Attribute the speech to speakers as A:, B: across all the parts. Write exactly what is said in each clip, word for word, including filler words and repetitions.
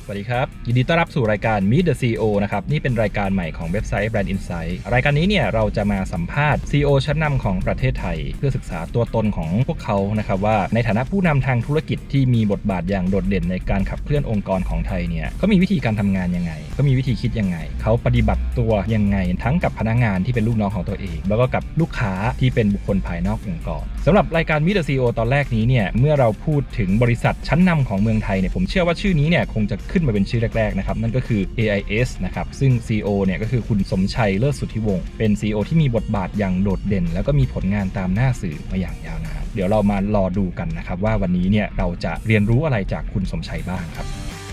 A: สวัสดีครับยินดีต้อนรับสู่รายการ Meet the ซี อี โอ นะครับนี่เป็นรายการใหม่ของเว็บไซต์ Brand Insight รายการนี้เนี่ยเราจะมาสัมภาษณ์ ซี อี โอ ชั้นนำของประเทศไทยเพื่อศึกษาตัวตนของพวกเขานะครับว่าในฐานะผู้นำทางธุรกิจที่มีบทบาทอย่างโดดเด่นในการขับเคลื่อนองค์กรของไทยเนี่ยเขามีวิธีการทำงานยังไงเขามีวิธีคิดยังไงเขาปฏิบัติตัวยังไงทั้งกับพนักงานที่เป็นลูกน้องของตัวเองแล้วก็กับลูกค้าที่เป็นบุคคลภายนอกองค์กรสำหรับรายการ Meet the ซี อี โอ ตอนแรกนี้เนี่ยเมื่อเราพูดถึงบริษัทชั้นนำของเมืองไทยเนี่ยผมเชื่อว่าชื่อนี้เนี่ยคงจะขึ้นมาเป็นชื่อแรกๆนะครับนั่นก็คือ เอ ไอ เอส นะครับซึ่ง ซี อี โอ เนี่ยก็คือคุณสมชัยเลิศสุทธิวงศ์เป็น ซี อี โอ ที่มีบทบาทอย่างโดดเด่นแล้วก็มีผลงานตามหน้าสื่อมาอย่างยาวนานเดี๋ยวเรามารอดูกันนะครับว่าวันนี้เนี่ยเราจะเรียนรู้อะไรจากคุณสมชัยบ้างครับ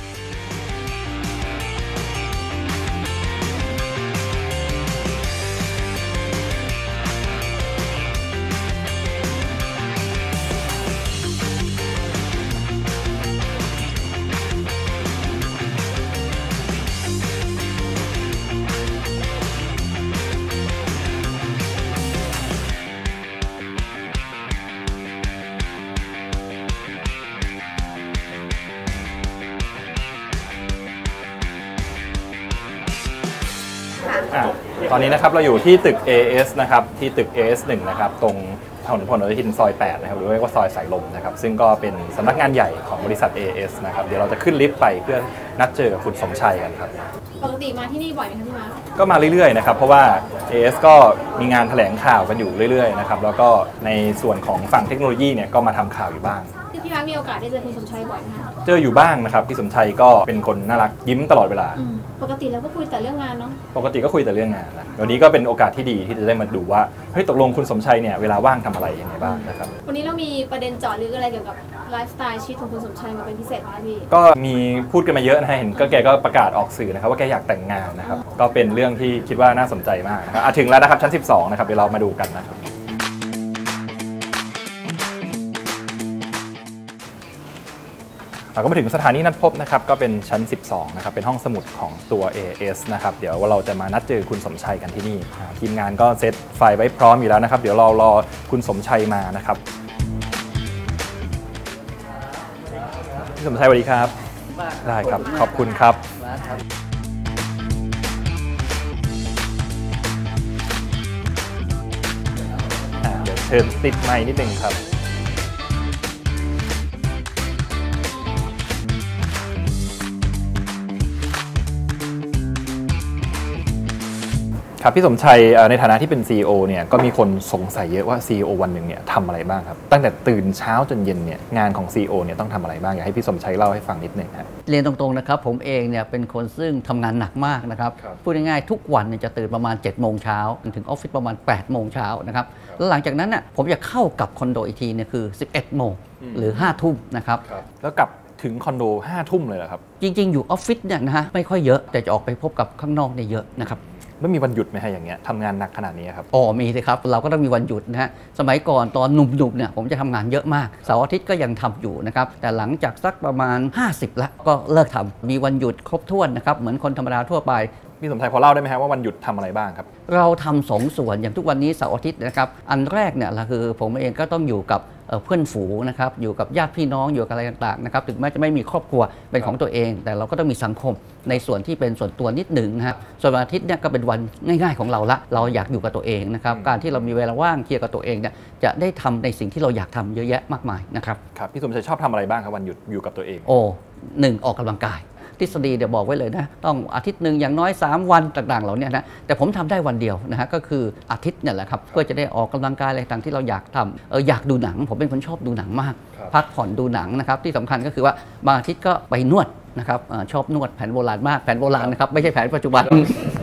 A: ตอนนี้นะครับเราอยู่ที่ตึก เอ เอส นะครับที่ตึก เอ เอส หนึ่ง นะครับตรงถนนพหลโยธินซอยแปดนะครับหรือเรียกว่าซอยสายลมนะครับซึ่งก็เป็นสำนักงานใหญ่ของบริษัท เอ เอส นะครับเดี๋ยวเราจะขึ้นลิฟต์ไปเพื่อนัดเจอกับคุณสมชัยกันครับ
B: ปกติมาที่นี่บ่อยไหมคะพี่มา
A: ก็มาเรื่อยๆนะครับเพราะว่า เอ เอส ก็มีงานแถลงข่าวกันอยู่เรื่อยๆนะครับแล้วก็ในส่วนของฝั่งเทคโนโลยีเนี่ยก็มาทำข่าวอยู่บ้าง
B: พี่มามีโอกาสได้เจอคุณสมชัยบ่อยไหมคะ
A: เจออยู่บ้างนะครับพี่สมชัยก็เป็นคนน่ารักยิ้มตลอดเวลา
B: ปกติแล้วก็คุยแต่เรื่องงานเนาะ
A: ปกติก็คุยแต่เรื่องงานนะวันนี้ก็เป็นโอกาสที่ดีที่จะได้มาดูว่าเฮ้ยตกลงคุณสมชัยเนี่ยเวลาว่างทำอะไรยังไงบ้างนะครับ
B: วันนี้เรามีประเด็นเจาะลึกอะไรเกี่ยวกับไลฟ์สไตล์ชีวิตของคุณสมชัยมาเป็นพิเศษไหมพี่
A: ก็มีพูดกันมาเยอะนะเห็นก็แกก็ประกาศออกสื่อนะครับว่าแกอยากแต่งงานนะครับก็เป็นเรื่องที่คิดว่าน่าสนใจมากนะครับถึงแล้วนะครับชั้นสิบสองนะครับเดี๋ยวเรามาดูกันนะครับเราก็มาถึงสถานีนัดพบนะครับก็เป็นชั้นสิบสองนะครับเป็นห้องสมุดของตัว เอ เอส นะครับเดี๋ยวเราจะมานัดเจอคุณสมชัยกันที่นี่ทีมงานก็เซตไฟไว้พร้อมอยู่แล้วนะครับเดี๋ยวเรารอคุณสมชัยมานะครับพี่สมชัยสวัสดีครับได้ครับขอบคุณครับเดี๋ยวเชิญติดไมค์นิดนึงครับครับพี่สมชัยในฐานะที่เป็น ซี อี โอ เนี่ยก็มีคนสงสัยเยอะว่า ซี อี โอ วันหนึ่งเนี่ยทำอะไรบ้างครับตั้งแต่ตื่นเช้าจนเย็นเนี่ยงานของ ซี อี โอ เนี่ยต้องทำอะไรบ้างอยากให้พี่สมชัยเล่าให้ฟังนิดหนึ่งครับ
C: เรียนตรงๆนะครับผมเองเนี่ยเป็นคนซึ่งทำงานหนักมากนะครับพูดง่ายๆทุกวันเนี่ยจะตื่นประมาณเจ็ดโมงเช้าถึงออฟฟิศประมาณแปดโมงเช้านะครับแล้วหลังจากนั้นน่ะผมจะเข้ากับคอนโดอีกทีเนี่ยคือสิบเอ็ดโมงหรือห้าทุ่มนะครับ
A: แล้วกลับถึงคอนโดห้าทุ่มเลยเหรอครับ
C: จริงๆอยู่ออฟฟิศเนี่ยนะฮะไม่ค่อยเยอะแต่จะออกไปพบกับข้างนอกเนี่ยเยอะนะครับ
A: ไม่มีวันหยุดไหมฮะอย่างเงี้ยทำงานหนักขนาดนี้ครับ
C: อ๋อมีสิครับเราก็ต้องมีวันหยุดนะฮะสมัยก่อนตอนหนุ่มๆเนี่ยผมจะทำงานเยอะมากเสาร์อาทิตย์ก็ยังทำอยู่นะครับแต่หลังจากสักประมาณห้าสิบละก็เลิกทำมีวันหยุดครบถ้วนนะครับเหมือนคนธรรมดาทั่วไป
A: พี่สมชัยพอเล่าได้ไหมครับว่าวันหยุดทำอะไรบ้างครับ
C: เราทำสองส่วนอย่างทุกวันนี้เสาร์อาทิตย์นะครับอันแรกเนี่ยคือผมเองก็ต้องอยู่กับเพื่อนฝูงนะครับอยู่กับญาติพี่น้องอยู่กับอะไรต่างๆนะครับถึงแม้จะไม่มีครอบครัวเป็นของตัวเองแต่เราก็ต้องมีสังคมในส่วนที่เป็นส่วนตัวนิดหนึ่งนะฮะส่วนวันอาทิตย์เนี่ยก็เป็นวันง่ายๆของเราละเราอยากอยู่กับตัวเองนะครับการที่เรามีเวลาว่างเคลียร์กับตัวเองเนี่ยจะได้ทำในสิ่งที่เราอยากทำเยอะแยะมากมายนะครับ
A: ครับพี่สมชัยชอบทำอะไรบ้างครับวันหยุดอยู่กับตัวเอง
C: โอ้หนึ่งออกกำลังกายทฤษฎีเดี๋ยวบอกไว้เลยนะต้องอาทิตย์หนึ่งอย่างน้อยสามวันต่างๆเหล่านี้นะแต่ผมทำได้วันเดียวนะฮะก็คืออาทิตย์เนี่ยแหละครับเพื่อจะได้ออกกำลังกายอะไรต่างที่เราอยากทำเอออยากดูหนังผมเป็นคนชอบดูหนังมากพักผ่อนดูหนังนะครับที่สำคัญก็คือว่าบางอาทิตย์ก็ไปนวดนะครับชอบนวดแผนโบราณมากแผนโบราณนะครับไม่ใช่แผนปัจจุบัน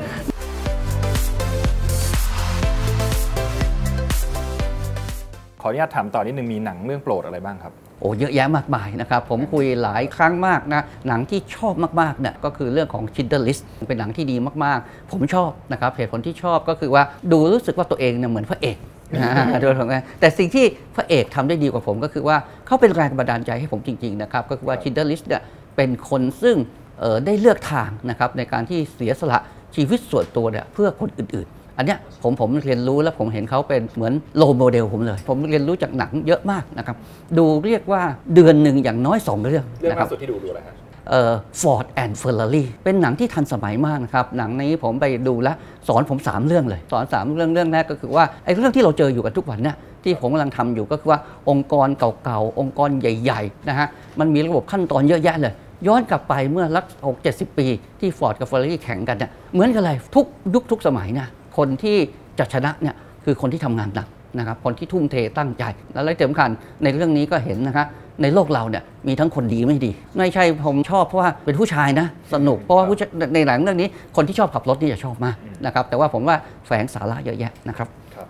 A: ขออนุญาตถามต่อนิดนึงมีหนังเรื่องโปรดอะไรบ้างครับ
C: โอ้เยอะแยะมากมายนะครับผมคุยหลายครั้งมากนะหนังที่ชอบมากๆเนี่ยก็คือเรื่องของ Schindler's List เป็นหนังที่ดีมากๆผมชอบนะครับเหตุผลที่ชอบก็คือว่าดูรู้สึกว่าตัวเองเนี่ยเหมือนพระเอกโดยตรงนั้นแต่สิ่งที่พระเอกทำได้ดีกว่าผมก็คือว่าเขาเป็นแรงบันดาลใจให้ผมจริงๆนะครับก็คือว่า Schindler's List เนี่ยเป็นคนซึ่งได้เลือกทางนะครับในการที่เสียสละชีวิตส่วนตัวเนี่ยเพื่อคนอื่นๆอันเนี้ยผมผมเรียนรู้แล้วผมเห็นเขาเป็นเหมือนโรลโมเดลผมเลยผมเรียนรู้จากหนังเยอะมากนะครับดูเรียกว่าเดือนหนึ่งอย่างน้อยสองเรื่อง
A: เรื่องล่าสุดที่ดูดูอะไรครับ
C: Ford and Ferrari เป็นหนังที่ทันสมัยมากนะครับหนังนี้ผมไปดูแล้วสอนผมสามเรื่องเลยสอนสามเรื่องเรื่องแรกก็คือว่าไอ้เรื่องที่เราเจออยู่กันทุกวันเนี่ยที่ผมกำลังทำอยู่ก็คือว่าองค์กรเก่าๆองค์กรใหญ่ๆนะฮะมันมีระบบขั้นตอนเยอะแยะเลยย้อนกลับไปเมื่อรักหกเจ็ดสิบปีที่ Ford กับ Ferrari แข่งกันเนี่ยเหมือนกันเลยทุกยุคทุกสมัยนะคนที่จะชนะเนี่ยคือคนที่ทำงานหนักนะครับคนที่ทุ่มเทตั้งใจและที่สำคัญในเรื่องนี้ก็เห็นนะครับในโลกเราเนี่ยมีทั้งคนดีไม่ดีไม่ใช่ผมชอบเพราะว่าเป็นผู้ชายนะสนุกเพราะว่าในหนังเรื่องนี้คนที่ชอบขับรถนี่จะชอบมากนะครับแต่ว่าผมว่าแฝงสาระเยอะแยะนะครับ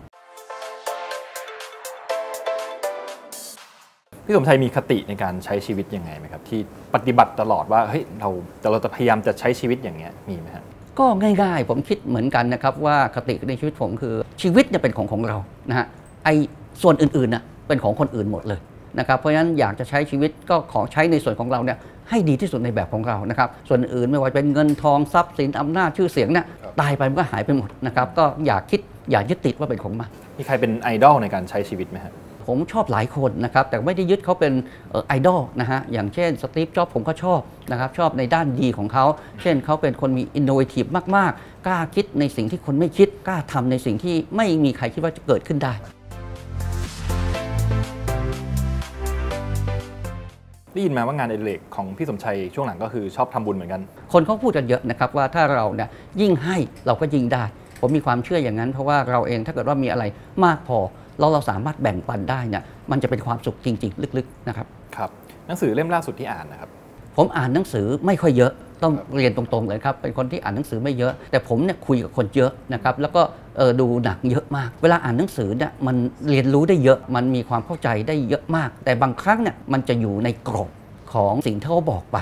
A: พี่สมชัยมีคติในการใช้ชีวิตยังไงไหมครับที่ปฏิบัติตลอดว่าเฮ้ยเราเราจะพยายามจะใช้ชีวิตอย่างเงี้ยมีไหมครับ
C: ก็ง่ายๆผมคิดเหมือนกันนะครับว่าคติในชีวิตผมคือชีวิตเนี่ยเป็นของของเรานะฮะไอ้ส่วนอื่นๆน่ะเป็นของคนอื่นหมดเลยนะครับเพราะฉะนั้นอยากจะใช้ชีวิตก็ขอใช้ในส่วนของเราเนี่ยให้ดีที่สุดในแบบของเรานะครับส่วนอื่นไม่ว่าเป็นเงินทองทรัพย์สินอำนาจชื่อเสียงเนี่ยตายไปมันก็หายไปหมดนะครับก็อยากคิดอย่ายึดติดว่าเป็นของมัน
A: มีใครเป็นไอดอลในการใช้ชีวิตไหมครับ
C: ผมชอบหลายคนนะครับแต่ไม่ได้ยึดเขาเป็นไอดอลนะฮะอย่างเช่นสตีฟจ็อบส์ผมก็ชอบนะครับชอบในด้านดีของเขาเช่นเขาเป็นคนมีอินโนเวทีฟมากๆกล้าคิดในสิ่งที่คนไม่คิดกล้าทำในสิ่งที่ไม่มีใครคิดว่าจะเกิดขึ้นได้
A: ได้ยินมาว่างานอดิเรกของพี่สมชัยช่วงหลังก็คือชอบทำบุญเหมือนกัน
C: คนเขาพูดกันเยอะนะครับว่าถ้าเราเนี่ยยิ่งให้เราก็ยิ่งได้ผมมีความเชื่ออย่างนั้นเพราะว่าเราเองถ้าเกิดว่ามีอะไรมากพอเราเราสามารถแบ่งปันได้เนี่ยมันจะเป็นความสุขจริงๆลึกๆนะครับ
A: ครับหนังสือเล่มล่าสุดที่อ่านนะครับ
C: ผมอ่านหนังสือไม่ค่อยเยอะต้องเรียนตรงๆเลยครับเป็นคนที่อ่านหนังสือไม่เยอะแต่ผมเนี่ยคุยกับคนเยอะนะครับแล้วก็ดูหนังเยอะมากเวลาอ่านหนังสือเนี่ยมันเรียนรู้ได้เยอะมันมีความเข้าใจได้เยอะมากแต่บางครั้งเนี่ยมันจะอยู่ในกรอบของสิ่งที่เขาบอกไป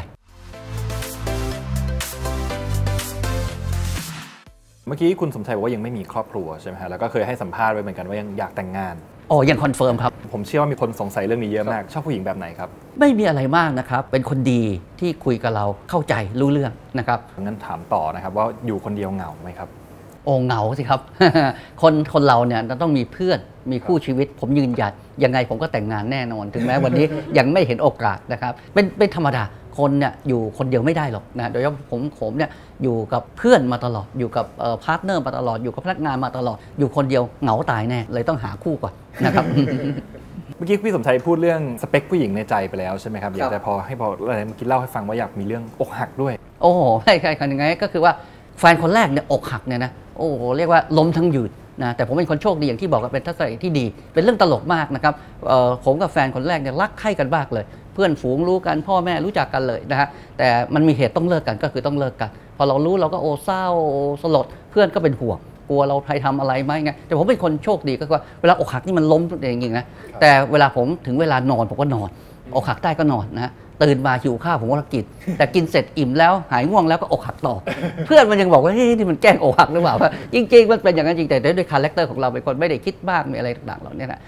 A: เมื่อกี้คุณสมชัยบอกว่ายังไม่มีครอบครัวใช่ไหมฮะแล้วก็เคยให้สัมภาษณ์ไว้เหมือนกันว่ายังอยากแต่งงาน
C: อ๋อยังคอนเฟิร์มครับ
A: ผมเชื่อว่ามีคนสงสัยเรื่องนี้เยอะมากชอบผู้หญิงแบบไหนครับ
C: ไม่มีอะไรมากนะครับเป็นคนดีที่คุยกับเราเข้าใจรู้เรื่องนะครับ
A: งั้นถามต่อนะครับว่าอยู่คนเดียวเหงาไหมครับ
C: โอ้เหงาสิครับ คนคนเราเนี่ยต้องมีเพื่อนมีคู่ชีวิตผมยืนหยัดยังไงผมก็แต่งงานแน่นอนถึงแม้วันนี้ ยังไม่เห็นโอกาสนะครับเป็นเป็นธรรมดาคนเนี่ยอยู่คนเดียวไม่ได้หรอกนะโดยเฉพาะผมผมเนี่ยอยู่กับเพื่อนมาตลอดอยู่กับพาร์ทเนอร์มาตลอดอยู่กับพนักงานมาตลอดอยู่คนเดียวเหงาตายแน่เลยต้องหาคู่ก่อนนะครับ
A: เมื่อกี้พี่สมชัยพูดเรื่องสเปคผู้หญิงในใจไปแล้วใช่ไหมครับอยากจะพอให้พออะไรเมื่อกี้เล่าให้ฟังว่าอยากมีเรื่องอกหักด้วย
C: โอ้โหใช่ใช่ยังไงก็คือว่าแฟนคนแรกเนี่ยอกหักเนี่ยนะโอ้โหเรียกว่าล้มทั้งยืนนะแต่ผมเป็นคนโชคดีอย่างที่บอกกันเป็นทัศนคติที่ดีเป็นเรื่องตลกมากนะครับผมกับแฟนคนแรกเนี่ยรักใคร่กันมากเลยเพื่อนฝูงรู้กันพ่อแม่รู้จักกันเลยนะฮะแต่มันมีเหตุต้องเลิกกันก็คือต้องเลิกกันพอเรารู้เราก็โอ้เศร้าสลดเพื่อนก็เป็นห่วงกลัวเราใครทำอะไรไหมไงแต่ผมเป็นคนโชคดีก็คือว่าเวลาอกหักนี่มันล้มเองจริงๆนะแต่เวลาผมถึงเวลานอนผมก็นอนอกหักได้ก็นอนนะฮะตื่นมาหิวข้าวผมก็กินแต่กินเสร็จอิ่มแล้วหายง่วงแล้วก็อกหักต่อเพื่อนมันยังบอกว่าเฮ้ยนี่มันแกล้งอกหักหรือเปล่าจริงๆมันเป็นอย่างนั้นจริงแต่ด้วยคาแรคเตอร์ของเราเป็นคนไม่ได้คิดมากมีอะไรต่างๆเหล่านี้นะ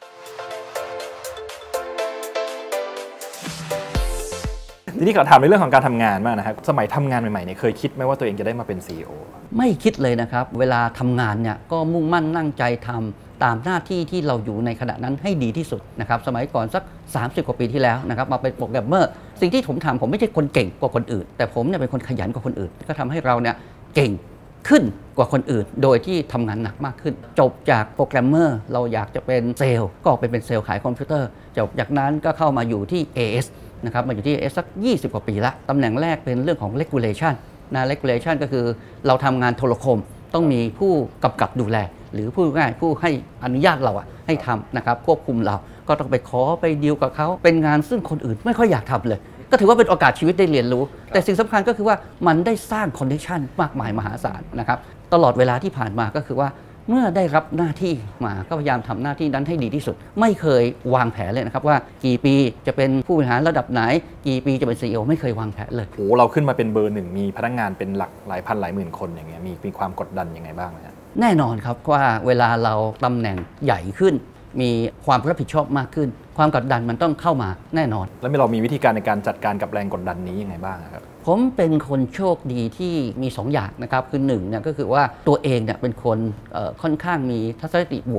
A: ทีนี้ขอถามในเรื่องของการทำงานมากนะครับสมัยทำงานใหม่ๆเนี่ยเคยคิดไหมว่าตัวเองจะได้มาเป็น ซี อี โอ
C: ไม่คิดเลยนะครับเวลาทำงานเนี่ยก็มุ่งมั่นนั่งใจทำตามหน้าที่ที่เราอยู่ในขณะนั้นให้ดีที่สุดนะครับสมัยก่อนสักสามสิบกว่าปีที่แล้วนะครับมาเป็นโปรแกรมเมอร์สิ่งที่ผมทำผมไม่ใช่คนเก่งกว่าคนอื่นแต่ผมเนี่ยเป็นคนขยันกว่าคนอื่นก็ทำให้เราเนี่ยเก่งขึ้นกว่าคนอื่นโดยที่ทำงานหนักมากขึ้นจบจากโปรแกรมเมอร์เราอยากจะเป็นเซลล์ก็ไปเป็นเซลล์ขายคอมพิวเตอร์จบจากนั้นก็เข้ามาอยู่ที่ เอ เอส นะครับมาอยู่ที่ เอ เอส สักยี่สิบกว่าปีละตำแหน่งแรกเป็นเรื่องของ regulation นะ regulation ก็คือเราทำงานโทรคมต้องมีผู้กำกับดูแลหรือผู้ง่ายผู้ให้อนุญาตเราอะให้ทำนะครับควบคุมเราก็ต้องไปขอไปดีลกับเขาเป็นงานซึ่งคนอื่นไม่ค่อยอยากทำเลยก็ถือว่าเป็นโอกาสชีวิตได้เรียนรู้แต่สิ่งสำคัญก็คือว่ามันได้สร้างคอนดิชันมากมายมหาศาลนะครับตลอดเวลาที่ผ่านมาก็คือว่าเมื่อได้รับหน้าที่มาก็พยายามทำหน้าที่นั้นให้ดีที่สุดไม่เคยวางแผนเลยนะครับว่ากี่ปีจะเป็นผู้บริหารระดับไหนกี่ปีจะเป็น ซี อี โอ ไม่เคยวางแผนเลย
A: โอ้เราขึ้นมาเป็นเบอร์หนึ่งมีพนักงานเป็นหลักหลายพันหลายหมื่นคนอย่างเงี้ยมีมีความกดดันยังไงบ้างนะ
C: แน่นอนครับว่าเวลาเราตำแหน่งใหญ่ขึ้นมีความรับผิดชอบมากขึ้นความกดดันมันต้องเข้ามาแน่นอน
A: แล้วเรามีวิธีการในการจัดการกับแรงกดดันนี้ยังไงบ้างครับ
C: ผมเป็นคนโชคดีที่มีสองอย่างนะครับคือหนึ่งเนี่ยก็คือว่าตัวเองเนี่ยเป็นคนค่อนข้างมีทัศนคติบวก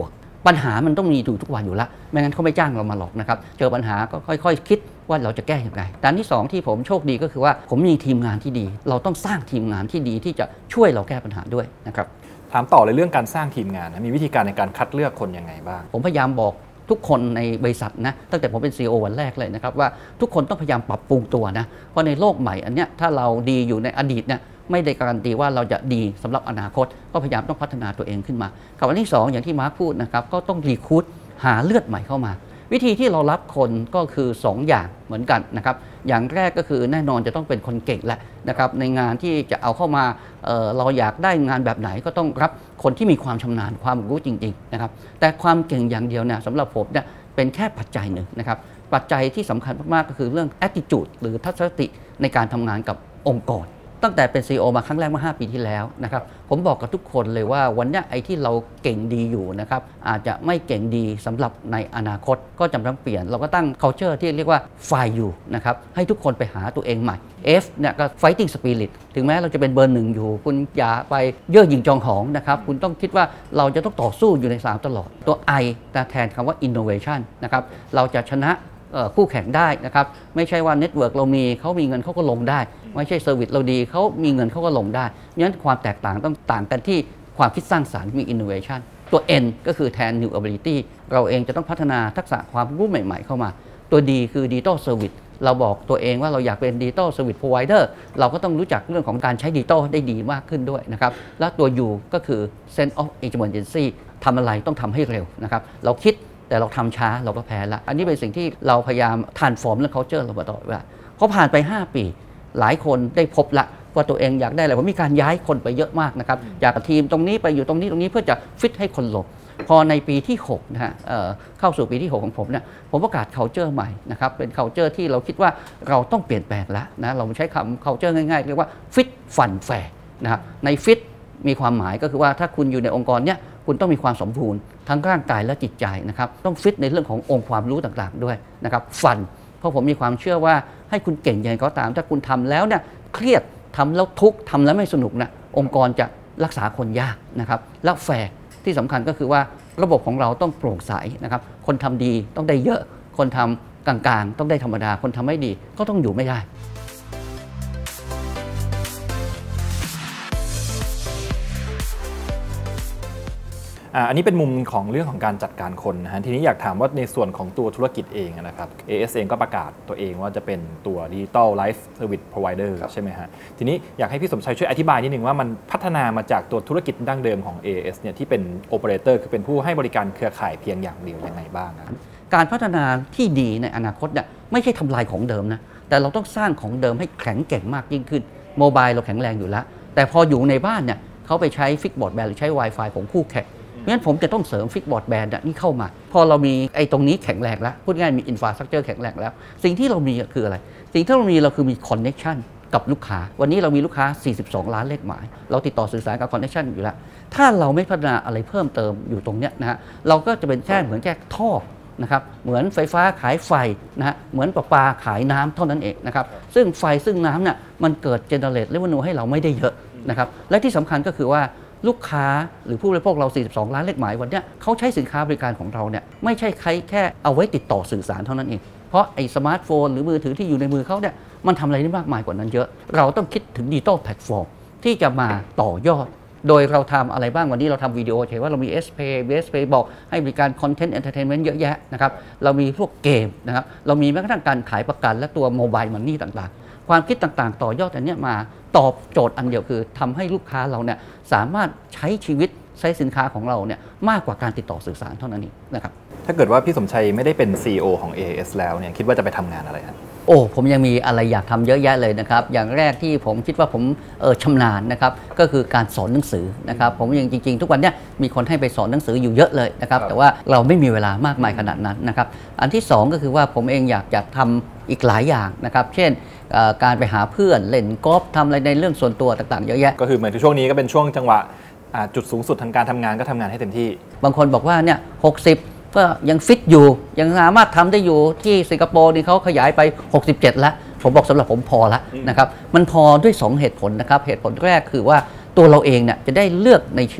C: ปัญหามันต้องมีอยู่ทุกวันอยู่แล้วไม่งั้นเขาไม่จ้างเรามาหรอกนะครับเจอปัญหาก็ค่อยๆคิดว่าเราจะแก้อย่างไรแต่ที่สองที่ผมโชคดีก็คือว่าผมมีทีมงานที่ดีเราต้องสร้างทีมงานที่ดีที่จะช่วยเราแก้ปัญหาด้วยนะครับ
A: ถามต่อเลยเรื่องการสร้างทีมงานนะมีวิธีการในการคัดเลือกคนยังไงบ้าง
C: ผมพยายามบอกทุกคนในบริษัทนะตั้งแต่ผมเป็น ซี อี โอ วันแรกเลยนะครับว่าทุกคนต้องพยายามปรับปรุงตัวนะเพราะในโลกใหม่อันเนี้ยถ้าเราดีอยู่ในอดีตเนี่ยไม่ได้การันตีว่าเราจะดีสำหรับอนาคตก็พยายามต้องพัฒนาตัวเองขึ้นมากับอันที่สองอย่างที่มาร์คพูดนะครับก็ต้องรีคูดหาเลือดใหม่เข้ามาวิธีที่เรารับคนก็คือสองอย่างเหมือนกันนะครับอย่างแรกก็คือแน่นอนจะต้องเป็นคนเก่งแหละนะครับในงานที่จะเอาเข้ามา เอ่อ เราอยากได้งานแบบไหนก็ต้องรับคนที่มีความชำนาญความรู้จริงๆนะครับแต่ความเก่งอย่างเดียวเนี่ยสำหรับผมเนี่ยเป็นแค่ปัจจัยหนึ่งนะครับปัจจัยที่สำคัญมากๆก็คือเรื่อง attitude หรือทัศนคติในการทำงานกับองค์กรตั้งแต่เป็น ซี อี โอ มาครั้งแรกเมื่อห้าปีที่แล้วนะครับผมบอกกับทุกคนเลยว่าวันนี้ไอ้ที่เราเก่งดีอยู่นะครับอาจจะไม่เก่งดีสำหรับในอนาคตก็จำต้องเปลี่ยนเราก็ตั้ง culture ที่เรียกว่า find you นะครับให้ทุกคนไปหาตัวเองใหม่ F เนี่ยก็ fighting spirit ถึงแม้เราจะเป็นเบอร์หนึ่งอยู่คุณอย่าไปเย่อหยิ่งจองหองนะครับคุณต้องคิดว่าเราจะต้องต่อสู้อยู่ในสนามตลอดตัว I แทนคำว่า innovation นะครับเราจะชนะคู่แข่งได้นะครับไม่ใช่ว่าเน็ตเวิร์กเรามีเขามีเงินเขาก็ลงได้ไม่ใช่เซอร์วิสเราดีเขามีเงินเขาก็ลงได้งั้นความแตกต่างต้องต่างกันที่ความคิดสร้างสรรค์มี innovation ตัว N ก็คือแทน new ability เราเองจะต้องพัฒนาทักษะความรู้ใหม่ๆเข้ามาตัว D คือ digital service เราบอกตัวเองว่าเราอยากเป็น digital service provider เราก็ต้องรู้จักเรื่องของการใช้ digital ได้ดีมากขึ้นด้วยนะครับและตัว U ก็คือ sense of emergency ทำอะไรต้องทำให้เร็วนะครับเราคิดแต่เราทำช้าเราก็แพ้ละอันนี้เป็นสิ่งที่เราพยายาม transform เรื่อง culture เรามาตลอดเวลาพอผ่านไปห้าปีหลายคนได้พบละว่าตัวเองอยากได้อะไรผมมีการย้ายคนไปเยอะมากนะครับจากทีมตรงนี้ไปอยู่ตรงนี้ตรงนี้เพื่อจะฟิตให้คนหลบพอในปีที่หกนะฮะ เอ่อ เข้าสู่ปีที่หกของผมเนี่ยผมประกาศ culture ใหม่นะครับเป็น culture ที่เราคิดว่าเราต้องเปลี่ยนแปลงแล้วนะเราใช้คำ culture ง่ายๆเรียกว่า fit fun fair นะครับใน fit มีความหมายก็คือว่าถ้าคุณอยู่ในองค์กรเนี่ยคุณต้องมีความสมบูรณ์ทั้งร่างกายและจิตใจนะครับต้องฟิตในเรื่องขององค์ความรู้ต่างๆด้วยนะครับฟันเพราะผมมีความเชื่อว่าให้คุณเก่งยังไงก็ตามถ้าคุณทำแล้วเนี่ยเครียดทำแล้วทุกข์ทำแล้วไม่สนุกนะองค์กรจะรักษาคนยากนะครับและแฟร์ที่สำคัญก็คือว่าระบบของเราต้องโปร่งใสนะครับคนทำดีต้องได้เยอะคนทำกลางๆต้องได้ธรรมดาคนทำไม่ดีก็ต้องอยู่ไม่ได้
A: อันนี้เป็นมุมของเรื่องของการจัดการคนนะฮะทีนี้อยากถามว่าในส่วนของตัวธุรกิจเองนะครับ เอ เอส เองก็ประกาศตัวเองว่าจะเป็นตัว Digital Life Service Provider ใช่ไหมฮะทีนี้อยากให้พี่สมชัยช่วยอธิบายนิดนึงว่ามันพัฒนามาจากตัวธุรกิจดั้งเดิมของ เอ เอส เนี่ยที่เป็นโอเปอเรเตอร์คือเป็นผู้ให้บริการเครือข่ายเพียงอย่างเดียวยังไงบ้างครับ
C: การพัฒนาที่ดีในอนาคตเนี่ยไม่ใช่ทำลายของเดิมนะแต่เราต้องสร้างของเดิมให้แข็งแกร่งมากยิ่งขึ้นโมบายเราแข็งแรงอยู่แล้วแต่พออยู่ในบ้านเนี่ยเขาไปใช้ฟิกบอร์ดแบนหรือใช้ Wi-Fi ของคู่แข่งเพราะฉะนั้นผมจะต้องเสริมฟิกบอร์ดแบนด์นี่เข้ามาพอเรามีไอ้ตรงนี้แข็งแรงแล้วพูดง่ายมีอินฟราสตรัคเจอร์แข็งแรงแล้วสิ่งที่เรามีคืออะไรสิ่งที่เรามีเราคือมีคอนเนคชั่นกับลูกค้าวันนี้เรามีลูกค้าสี่สิบสองล้านเลขหมายเราติดต่อสื่อสารกับคอนเนคชั่นอยู่แล้วถ้าเราไม่พัฒนาอะไรเพิ่มเติมอยู่ตรงเนี้ยนะฮะเราก็จะเป็นแค่เหมือนแค่ท่อนะครับเหมือนไฟฟ้าขายไฟนะฮะเหมือนประปาขายน้ำเท่านั้นเองนะครับซึ่งไฟซึ่งน้ำเนี่ยมันเกิดเจเนเรตเรเวนูให้เราไม่ได้เยอะนะครับและที่สำคัญก็คือว่าลูกค้าหรือผู้บริโภคเราสี่สิบสองล้านเลขหมายวันนี้เขาใช้สินค้าบริการของเราเนี่ยไม่ใช่ใครแค่เอาไว้ติดต่อสื่อสารเท่านั้นเองเพราะไอ้สมาร์ทโฟนหรือมือถือที่อยู่ในมือเขาเนี่ยมันทำอะไรได้มากมายกว่านั้นเยอะเราต้องคิดถึงดิจิตอลแพลตฟอร์มที่จะมาต่อยอดโดยเราทำอะไรบ้างวันนี้เราทำวิดีโอเห็นว่าเรามี เอส เพย์ เอส เพย์ บอกให้บริการคอนเทนต์เอนเตอร์เทนเมนต์เยอะแยะนะครับเรามีพวกเกมนะครับเรามีแม้กระทั่งการขายประกันและตัวโมบายมันนี่ต่างๆความคิดต่างๆต่อยอดอันนี้มาตอบโจทย์อันเดียวคือทำให้ลูกค้าเราเนี่ยสามารถใช้ชีวิตใช้สินค้าของเราเนี่ยมากกว่าการติดต่อสื่อสารเท่านั้นเองนะครับ
A: ถ้าเกิดว่าพี่สมชัยไม่ได้เป็น ซี อี โอ ของ เอ เอส แล้วเนี่ยคิดว่าจะไปทำงานอะไรครับ
C: โอ้ผมยังมีอะไรอยากทำเยอะแยะเลยนะครับอย่างแรกที่ผมคิดว่าผมเออชำนาญนะครับก็คือการสอนหนังสือนะครับผมยังจริงๆทุกวันเนี้ยมีคนให้ไปสอนหนังสืออยู่เยอะเลยนะครับแต่ว่าเราไม่มีเวลามากมายขนาดนั้นนะครับอันที่สองก็คือว่าผมเองอยากจะทำอีกหลายอย่างนะครับเช่นการไปหาเพื่อนเล่นกอล์ฟทำอะไรในเรื่องส่วนตัวต่างๆเยอะแยะ
A: ก็คือเหมือนช่วงนี้ก็เป็นช่วงจังหวะจุดสูงสุดทางการทำงานก็ทำงานให้เต็มที่
C: บางคนบอกว่าเนี่ยหกสิบก็ยังฟิตอยู่ยังสามารถทำได้อยู่ที่สิงคโปร์นี่เขาขยายไปหกสิบเจ็ดแล้วผมบอกสำหรับผมพอแล้วนะครับมันพอด้วยสองเหตุผลนะครับเหตุผลแรกคือว่าตัวเราเองเนี่ยจะได้เลือกในชีวิต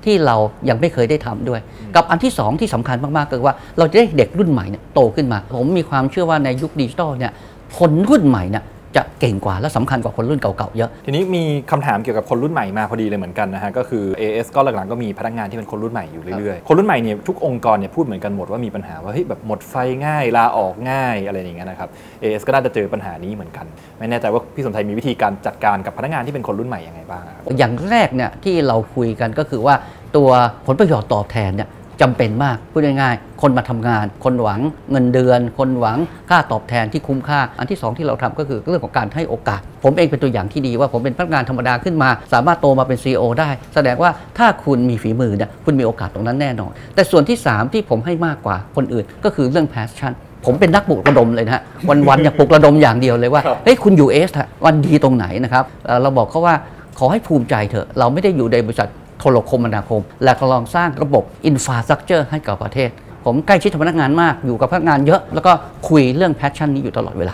C: ที่เรายังไม่เคยได้ทำด้วยกับอันที่สองที่สำคัญมากๆก็คือว่าเราจะได้เด็กรุ่นใหม่เนี่ยโตขึ้นมาผมมีความเชื่อว่าในยุคดิจิทัลเนี่ยคนรุ่นใหม่เนี่ยจะเก่งกว่าและสำคัญกว่าคนรุ่นเก่าๆเยอะ
A: ทีนี้มีคำถามเกี่ยวกับคนรุ่นใหม่มาพอดีเลยเหมือนกันนะฮะก็คือ เอ เอส ก็หลังๆก็มีพนักงานที่เป็นคนรุ่นใหม่อยู่เรื่อยๆคนรุ่นใหม่เนี่ยทุกองค์กรเนี่ยพูดเหมือนกันหมดว่ามีปัญหาว่าเฮ้ยแบบหมดไฟง่ายลาออกง่ายอะไรอย่างเงี้ยนะครับ เอ เอส ก็น่าจะเจอปัญหานี้เหมือนกันไม่แน่ใจว่าพี่สมชัยมีวิธีการจัดการกับพนักงานที่เป็นคนรุ่นใหม่ยังไงบ้างครับ
C: อย่างแรกเนี่ยที่เราคุยกันก็คือว่าตัวผลประโยชน์ตอบแทนเนี่ยจำเป็นมากพูดง่ายๆคนมาทำงานคนหวังเงินเดือนคนหวังค่าตอบแทนที่คุ้มค่าอันที่สองที่เราทำก็คือเรื่องของการให้โอกาสผมเองเป็นตัวอย่างที่ดีว่าผมเป็นพนักงานธรรมดาขึ้นมาสามารถโตมาเป็น ซี อี โอ ได้แสดงว่าถ้าคุณมีฝีมือเนี่ยคุณมีโอกาสตรงนั้นแน่นอนแต่ส่วนที่สามที่ผมให้มากกว่าคนอื่นก็คือเรื่อง passion ผมเป็นนักปลุกระดมเลยนะฮะวันๆอยากปลุกระดมอย่างเดียวเลยว่าเฮ้ยคุณอยู่เอสวันดีตรงไหนนะครับเราบอกเขาว่าขอให้ภูมิใจเถอะเราไม่ได้อยู่ในบริษัทโทรคมนาคมและกำลังสร้างระบบอินฟราสตรักเจอร์ให้กับประเทศผมใกล้ชิดกับพนักงานมากอยู่กับพนักงานเยอะแล้วก็คุยเรื่องแพชชั่นนี้อยู่ตลอดเวลา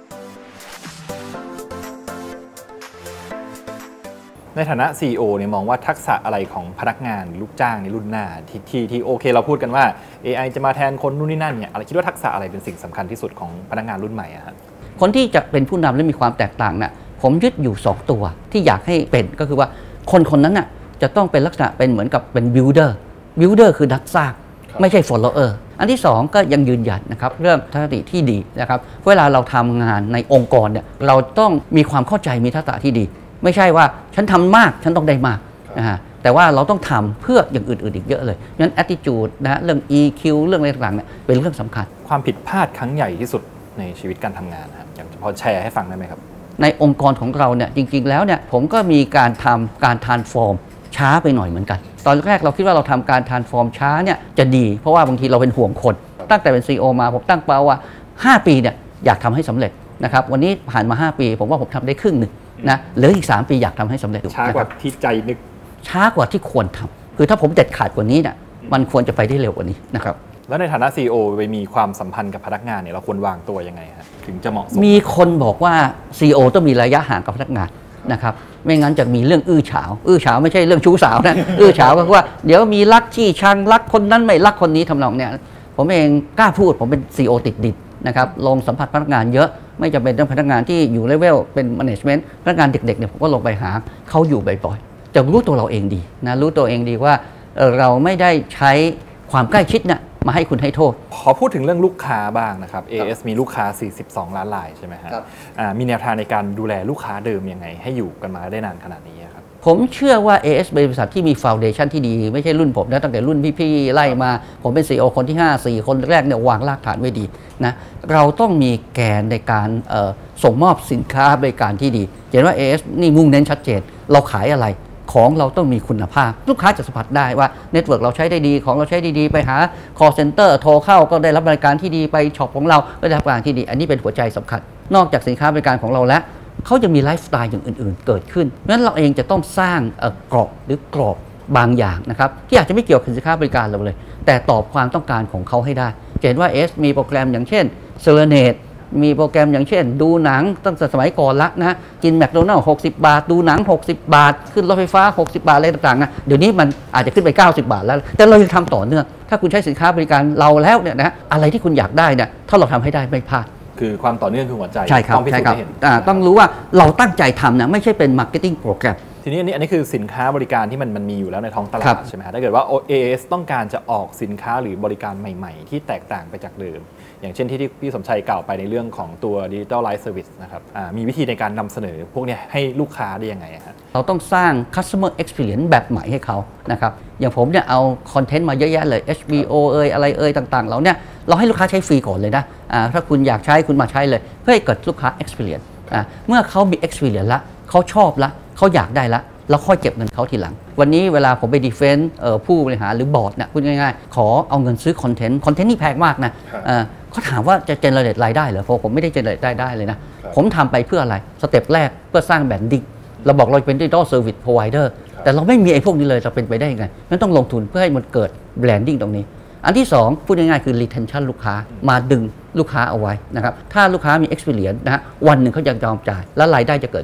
A: ในฐานะ ซี อี โอ เนี่ยมองว่าทักษะอะไรของพนักงานลูกจ้างในรุ่นหน้าที่ที่ที่โอเคเราพูดกันว่า เอ ไอ จะมาแทนคนนู่นนี่นั่นเนี่ยอะไรคิดว่าทักษะอะไรเป็นสิ่งสำคัญที่สุดของพนักงานรุ่นใหม่อะครับ
C: คนที่จะเป็นผู้นำและมีความแตกต่างน่ะผมยึดอยู่สองตัวที่อยากให้เป็นก็คือว่าคนคนนั้นน่ะจะต้องเป็นลักษณะเป็นเหมือนกับเป็น builder builder คือนักสร้างไม่ใช่ follower อันที่สองก็ยังยืนยันนะครับเรื่องทัศนคติที่ดีนะครับเวลาเราทำงานในองค์กรเนี่ยเราต้องมีความเข้าใจมีทักษะที่ดีไม่ใช่ว่าฉันทำมากฉันต้องได้มากนะฮะแต่ว่าเราต้องทำเพื่ออย่างอื่นๆอีกเยอะเลยงั้น attitude นะเรื่อง อี คิว เรื่องอะไรต่างๆเนี่ยเป็นเรื่องสำคัญ
A: ความผิดพลาดครั้งใหญ่ที่สุดในชีวิตการทำงานนะครับอยากจะพอแชร์ให้ฟังได้ไหมครับ
C: ในองค์กรของเราเนี่ยจริงๆแล้วเนี่ยผมก็มีการทำการ transform ช้าไปหน่อยเหมือนกันตอนแรกเราคิดว่าเราทำการ transform ช้าเนี่ยจะดีเพราะว่าบางทีเราเป็นห่วงคนตั้งแต่เป็น ซี อี โอ มาผมตั้งเป้าว่าห้าปีเนี่ยอยากทำให้สำเร็จนะครับวันนี้ผ่านมาห้าปีผมว่าผมทำได้ครึ่งหนึ่งนะเหลืออีกสามปีอยากทำให้สำเร็จ
A: ช้ากว่าที่ใจนึก
C: ช้ากว่าที่ควรทำคือถ้าผมเด็ดขาดกว่านี้เนี่ยมันควรจะไปได้เร็วกว่านี้นะครับ
A: แล้วในฐานะ ซี อี โอ ไปมีความสัมพันธ์กับพนักงานเนี่ยเราควรวางตัวยังไงฮะถึงจะเหมาะสม
C: มีคนบอกว่า ซี อี โอ ต้องมีระยะห่างกับพนักงานนะครับไม่งั้นจะมีเรื่องอื้อฉาวอื้อฉาวไม่ใช่เรื่องชู้สาวนะ อื้อฉาวก็คือว่าเดี๋ยวมีรักที่ชังรักคนนั้นไม่รักคนนี้ทำนองเนี่ยผมเองกล้าพูดผมเป็น ซี อี โอ ติดดินนะครับลงสัมผัสพนักงานเยอะไม่จำเป็นต้องพนักงานที่อยู่เลเวลเป็นแมネจเมนต์พนักงานเด็กๆเนี่ยผมก็ลงไปหาเขาอยู่บ่อยๆจะรู้ตัวเราเองดีนะรู้ตัวเองดีว่าเราไม่ได้ใช้ความใกล้ชิดเนี่ยมาให้คุณให้โทษ
A: ขอพูดถึงเรื่องลูกค้าบ้างนะครับ เอ เอส มีลูกค้าสี่สิบสองล้านรายใช่ไหมครับมีแนวทางในการดูแลลูกค้าเดิมยังไงให้อยู่กันมาได้นานขนาดนี้ครับ
C: ผมเชื่อว่า เอ เอส เป็นบริษัทที่มีฟาวเดชันที่ดีไม่ใช่รุ่นผมนะตั้งแต่รุ่นพี่ๆไล่มาผมเป็น ซี อี โอ คนที่ห้า สี่คนแรกเนี่ยวางรากฐานไว้ดีนะเราต้องมีแกนในการส่งมอบสินค้าบริการที่ดีเห็นว่า เอ เอส นี่มุ่งเน้นชัดเจนเราขายอะไรของเราต้องมีคุณภาพลูกค้าจะสัมผัสได้ว่าเน็ตเวิร์กเราใช้ได้ดีของเราใช้ดีๆไปหา call center โทรเข้าก็ได้รับบริการที่ดีไปช็อปของเราก็ได้รับบริการที่ดีอันนี้เป็นหัวใจสำคัญนอกจากสินค้าบริการของเราแล้วเขาจะมีไลฟ์สไตล์อย่างอื่นๆเกิดขึ้นเพราะฉะนั้นเราเองจะต้องสร้างกรอบหรือกรอบบางอย่างนะครับที่อาจจะไม่เกี่ยวกับสินค้าบริการเราเลยแต่ตอบความต้องการของเขาให้ได้เห็นว่า เอ เอส มีโปรแกรมอย่างเช่น Serenade มีโปรแกรมอย่างเช่นดูหนังตั้งแต่สมัยก่อนละนะกินแมคโดนัลด์หกสิบบาทดูหนังหกสิบบาทขึ้นรถไฟฟ้าหกสิบบาทอะไรต่างๆนะเดี๋ยวนี้มันอาจจะขึ้นไปเก้าสิบบาทแล้วแต่เรายังทำต่อเนื่องถ้าคุณใช้สินค้าบริการเราแล้วเนี่ยนะอะไรที่คุณอยากได้เนี่ยถ้าเราทำให้ได้ไม่พลาด
A: คือความต่อเนื่องคือหัวใจ
C: ใช่ครับ
A: ต้องพิสูจน์ให้เห็น
C: ต้องรู้ว่าเราตั้งใจทำนะไม่ใช่เป็นมาร์เก็ตติ้งโปรแกรม
A: ทีนี้อันนี้อันนี้คือสินค้าบริการที่มันมันมีอยู่แล้วในท้องตลาดใช่ไหมครับถ้าเกิดว่า เอ เอ เอส ต้องการจะออกสินค้าหรือบริการใหม่ๆที่แตกต่างไปจากเดิมอย่างเช่นที่พี่สมชัยกล่าวไปในเรื่องของตัว Digital Life Service นะครับมีวิธีในการนำเสนอพวกนี้ให้ลูกค้าได้ยังไงครับ
C: เราต้องสร้าง Customer Experience แบบใหม่ให้เขานะครับอย่างผมเนี่ยเอาคอนเทนต์มาเยอะแยะเลย เอช บี โอ เอ่ยอะไรเอ่ยต่างๆเราเนี่ยเราให้ลูกค้าใช้ฟรีก่อนเลยนะถ้าคุณอยากใช้คุณมาใช้เลยเพื่อให้เกิดลูกค้า Experience เมื่อเขามี Experience ละเขาชอบละเขาอยากได้ละแล้วค่อยเก็บเงินเขาทีหลังวันนี้เวลาผมไปดีเฟนต์ผู้บริหารหรือบอร์ดเนี่ยพูดง่ายๆขอเอาเงินซื้อคอนเทนต์คอนเทนต์นี่แพงมากนะเขาถามว่าจะเจเนเรตรายได้เหรอเพราะผมไม่ได้เจเนเรตรายได้เลยนะผมทำไปเพื่ออะไรสเต็ปแรกเพื่อสร้างแบรนดิ้งเราบอกเราเป็น Digital Service Provider แต่เราไม่มีไอ้พวกนี้เลยจะเป็นไปได้ยังไงนั้นต้องลงทุนเพื่อให้มันเกิดแบรนดิ้งตรงนี้อันที่สองพูดง่ายๆคือ retention ลูกค้ามาดึงลูกค้าเอาไว้นะครับถ้าลูกค้ามี experience นะฮะวันหนึ่งเขาจะยอมจ่ายและรายได้จะเกิดขึ้น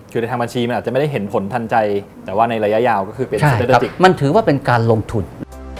A: คือในทางบัญชีมันอาจจะไม่ได้เห็นผลทันใจแต่ว่าในระยะยาวก็คือเป็น
C: strategic มันถือว่าเป็นการลงทุน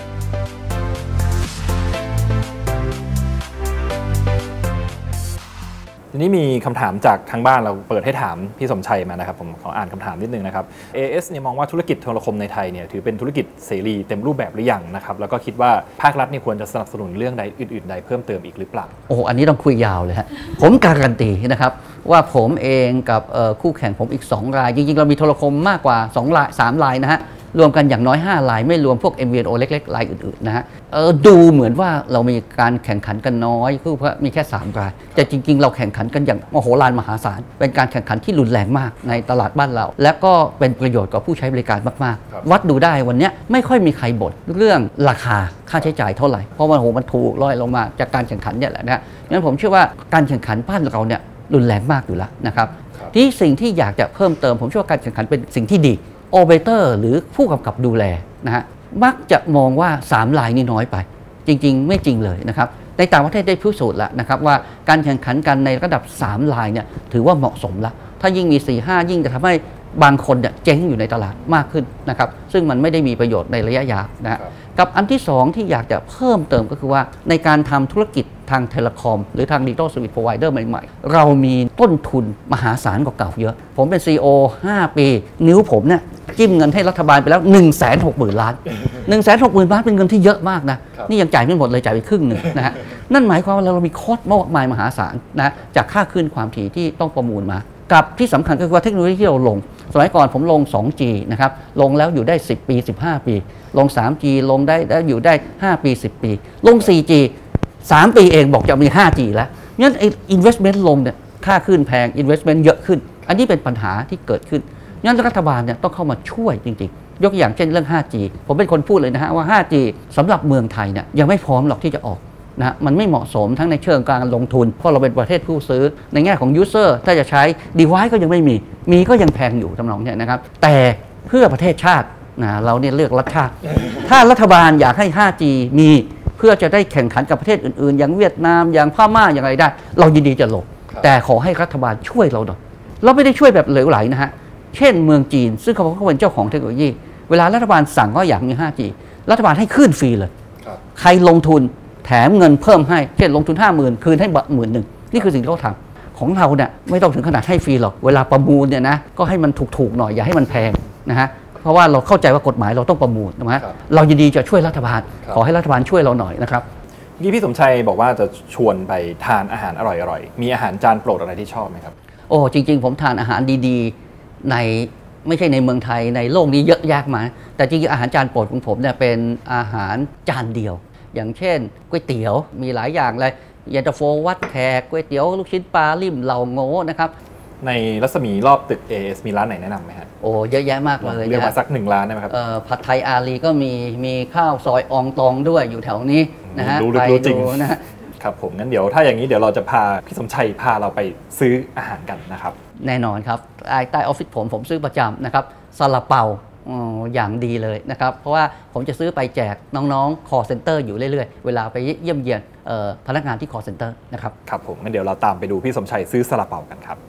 A: ทีนี้มีคำถามจากทางบ้านเราเปิดให้ถามพี่สมชัยมานะครับผมขออ่านคำถามนิดนึงนะครับ เอ เอส เนี่ยมองว่าธุรกิจโทรคมในไทยเนี่ยถือเป็นธุรกิจเสรีเต็มรูปแบบหรือยังนะครับแล้วก็คิดว่าภาครัฐนี่ควรจะสนับสนุนเรื่องใดอื่นๆใดเพิ่มเติมอีกหรือเปล่า
C: โอ้อันนี้ต้องคุยยาวเลยฮะผมการันตีนะครับว่าผมเองกับคู่แข่งผมอีกสองรายจริงๆเรามีโทรคมมากกว่าสองรายสามรายนะฮะรวมกันอย่างน้อยห้ารายไม่รวมพวก เอ็ม วี เอ็น โอ เล็กๆรายอื่นๆนะฮะดูเหมือนว่าเรามีการแข่งขันกันน้อยคือเพราะมีแค่สามรายแต่จริงๆเราแข่งขันกันอย่างมโหฬารมหาศาลเป็นการแข่งขันที่รุนแรงมากในตลาดบ้านเราและก็เป็นประโยชน์กับผู้ใช้บริการมากๆวัดดูได้วันนี้ไม่ค่อยมีใครบ่นเรื่องราคาค่าใช้จ่ายเท่าไหร่เพราะว่าโหมันถูกลอยลงมาจากการแข่งขันเนี่ยแหละนะงั้นผมเชื่อว่าการแข่งขันบ้านเราเนี่ยรุนแรงมากอยู่แล้วนะครับที่สิ่งที่อยากจะเพิ่มเติมผมเชื่อว่าการแข่งขันเป็นสิ่งที่ดีโอเปอเรเตอร์หรือผู้กำกับดูแลนะฮะมักจะมองว่าสามรายนี่น้อยไปจริงๆไม่จริงเลยนะครับในต่างประเทศได้พิสูจน์แล้วนะครับว่าการแข่งขันกันในระดับสามรายเนี่ยถือว่าเหมาะสมแล้วถ้ายิ่งมี สี่ห้า ยิ่งจะทำให้บางคนเนี่ยเจ๊งอยู่ในตลาดมากขึ้นนะครับซึ่งมันไม่ได้มีประโยชน์ในระยะยาวนะฮะกับอันที่สองที่อยากจะเพิ่มเติมก็คือว่าในการทำธุรกิจทางเทเลคอมหรือทาง Digital Service Provider ใหม่ๆเรามีต้นทุนมหาศาลกว่าเก่าเยอะผมเป็น ซี อี โอ ห้า ปีนิ้วผมเนี่ยจิ้มเงินให้รัฐบาลไปแล้ว หนึ่งแสนหกหมื่น ล้าน หนึ่งแสนหกหมื่น ล้านเป็นเงินที่เยอะมากนะนี่ยังจ่ายไม่หมดเลยจ่ายไปครึ่งหนึ่งนะฮะนั่นหมายความว่าเรามีคอสมากมายมหาศาลนะจากค่าขึ้นความถี่ที่ต้องประมูลมากับที่สำคัญก็คือว่าเทคโนโลยีที่เราลงสมัยก่อนผมลง สองจี นะครับลงแล้วอยู่ได้สิบปีสิบห้าปีลง สามจี ลงได้แล้วอยู่ได้ห้าปีสิบปีลง โฟร์จี สามปีเองบอกจะมี ห้าจี แล้วงั้นไอ้ investment ลงเนี่ยค่าขึ้นแพง investment เยอะขึ้นอันนี้เป็นปัญหาที่เกิดขึ้นงั้นรัฐบาลเนี่ยต้องเข้ามาช่วยจริงๆยกอย่างเช่นเรื่อง ห้าจี ผมเป็นคนพูดเลยนะฮะว่า ห้าจี สำหรับเมืองไทยเนี่ยยังไม่พร้อมหรอกที่จะออกนะมันไม่เหมาะสมทั้งในเชิงการลงทุนเพราะเราเป็นประเทศผู้ซื้อในแง่ของ user ถ้าจะใช้ device ก็ยังไม่มีมีก็ยังแพงอยู่ทำนองนี้นะครับแต่เพื่อประเทศชาตินะเราเนี่ยเลือกรัฐชาติถ้ารัฐบาลอยากให้ ห้าจี มีเพื่อจะได้แข่งขันกับประเทศอื่นๆอย่างเวียดนามอย่างพม่าอย่างไรได้เรายินดีจะลงแต่ขอให้รัฐบาลช่วยเราหน่อยเราไม่ได้ช่วยแบบเหลวไหลนะฮะเช่นเมืองจีนซึ่งเขาเป็นเจ้าของเทคโนโลยีเวลารัฐบาลสั่งว่าอยากมี ห้าจี รัฐบาลให้ขึ้นฟรีเลยใครลงทุนแถมเงินเพิ่มให้เช่นลงทุน ห้าหมื่น คืนให้หมื่นหนึ่งนี่คือสิ่งที่เขาทำของเราเนี่ยไม่ต้องถึงขนาดให้ฟรีหรอกเวลาประมูลเนี่ยนะก็ให้มันถูกๆหน่อยอย่าให้มันแพงนะฮะเพราะว่าเราเข้าใจว่ากฎหมายเราต้องประมูลนะฮะเรายินดีจะช่วยรัฐบาลขอให้รัฐบาลช่วยเราหน่อยนะครับ
A: นี่พี่สมชัยบอกว่าจะชวนไปทานอาหารอร่อยๆมีอาหารจานโปรดอะไรที่ชอบไหมครับ
C: โอ้จริงๆผมทานอาหารดีๆในไม่ใช่ในเมืองไทยในโลกนี้เยอะแยะมาแต่จริงๆอาหารจานโปรดของผมเนี่ยเป็นอาหารจานเดียวอย่างเช่นก๋วยเตี๋ยวมีหลายอย่างเลยเย็นตาโฟวัดแขกก๋วยเตี๋ยวลูกชิ้นปลาลิ่มเหล่าโง่นะครับ
A: ในรัศมีรอบตึก เอ เอส มีร้านไหนแนะนำไหมครับ
C: โอ้เยอะแยะมากเลย
A: เรียกมาสักหนึ่งร้านได้ไหมครับ
C: ผัดไทยอารีก็มีมีข้าวซอยอองตองด้วยอยู่แถวนี้นะฮะ
A: ไปดูนะครับผมงั้นเดี๋ยวถ้าอย่างนี้เดี๋ยวเราจะพาพี่สมชัยพาเราไปซื้ออาหารกันนะครับ
C: แน่นอนครับใต้ออฟฟิศผมผมซื้อประจำนะครับซาลาเปาอย่างดีเลยนะครับเพราะว่าผมจะซื้อไปแจกน้องๆ call center อยู่เรื่อยๆเวลาไปเยี่ยมเยียนพนักงานที่ call center นะครับ
A: ครับผมงั้นเดี๋ยวเราตามไปดูพี่สมชัยซื้อซาลาเปากันครับ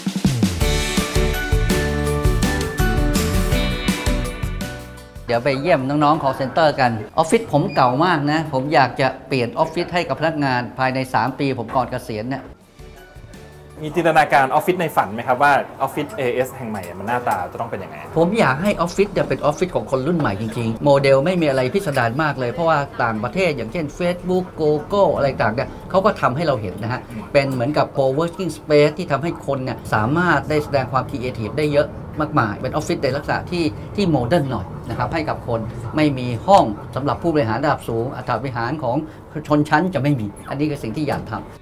C: เดี๋ยวไปเยี่ยมน้องๆ call center กันออฟฟิศผมเก่ามากนะผมอยากจะเปลี่ยนออฟฟิศให้กับพนักงานภายในสามปีผมก่อนเกษียณเนี่ย
A: มีจินตนาการออฟฟิศในฝันไหมครับว่าออฟฟิศ เอ เอส แห่งใหม่มันหน้าตาจะต้องเป็นยังไง
C: ผมอยากให้ออฟฟิศจะเป็นออฟฟิศของคนรุ่นใหม่จริงๆโมเดลไม่มีอะไรพิสดารมากเลยเพราะว่าต่างประเทศอย่างเช่น Facebook Google อะไรต่างเนี่ยเขาก็ทำให้เราเห็นนะฮะเป็นเหมือนกับ co-working space ที่ทำให้คนเนี่ยสามารถได้แสดงความ creative ได้เยอะมากมายเป็นออฟฟิศในลักษณะที่ที่โมเดิร์นหน่อยนะครับให้กับคนไม่มีห้องสำหรับผู้บริหารระดับสูงอัตราบริหารของชนชั้นจะไม่มีอันนี้คือสิ่งที่อยากทำ